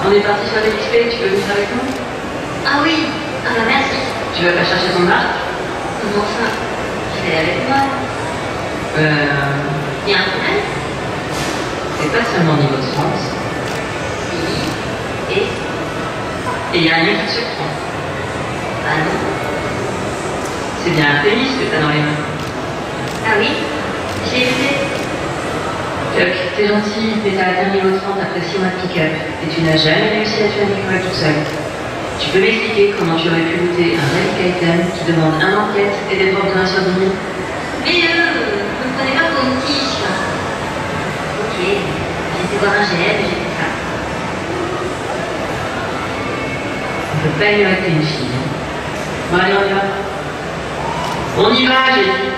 On est parti sur des XP, tu veux venir avec nous? Ah oui, ah bah merci. Tu vas pas chercher ton arc? Comment ça? Je vais avec moi. Il y a un problème? C'est pas seulement niveau de sens. Oui. Et? Et il y a un lien qui te surprend. Ah non. C'est bien un pénis que t'as dans les mains. Ah oui? J'ai écouté. Chuck, t'es gentil, mais t'as atteint niveau 30 après 6 mois de pick-up, et tu n'as jamais réussi à tuer un écureuil tout seul. Tu peux m'expliquer comment tu aurais pu looter un relic item qui demande un enquête et des portes de 1 sur 10 000? Mais vous ne prenez pas pour une tige, là. Ok, j'ai été voir un GM et j'ai fait ça. On peut pas ignorer que t'es une fille. Bon allez, on y va. On y va, j'ai dit.